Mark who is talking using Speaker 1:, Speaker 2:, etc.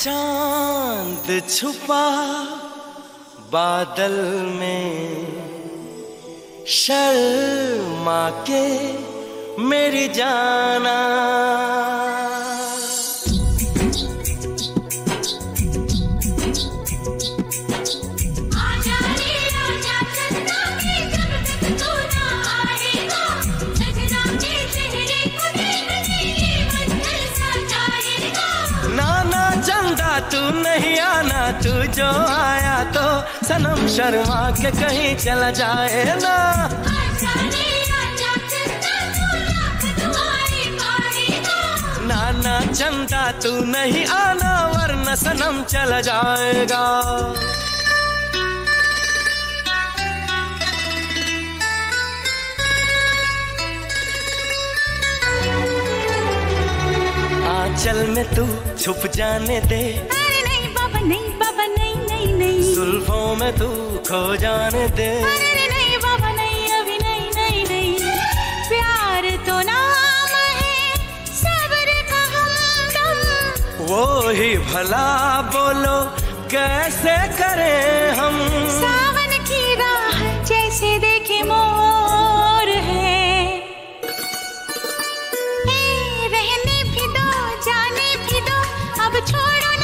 Speaker 1: चांद छुपा बादल में, शर्मा के मेरी जाना। नाना चंदा तू नहीं आना, तू जो आया तो सनम शर्मा के कहीं चला जाए ना। नाना चंदा तू नहीं आना, वरना सनम चला जाएगा। आंचल में तू छुप जाने दे।
Speaker 2: अरे नहीं बाबा, नहीं बाबा, नहीं नहीं नहीं।
Speaker 1: जुल्फों में तू खो जाने दे।
Speaker 2: अरे नहीं बाबा, नहीं अभी नहीं नहीं नहीं। प्यार तो नाम है सब्र का हमदम,
Speaker 1: वो ही भला बोलो कैसे करें हम।
Speaker 2: सावन की राह जैसे देखे मोर है, रहने भी दो जाने भी दो, अब छोड़ो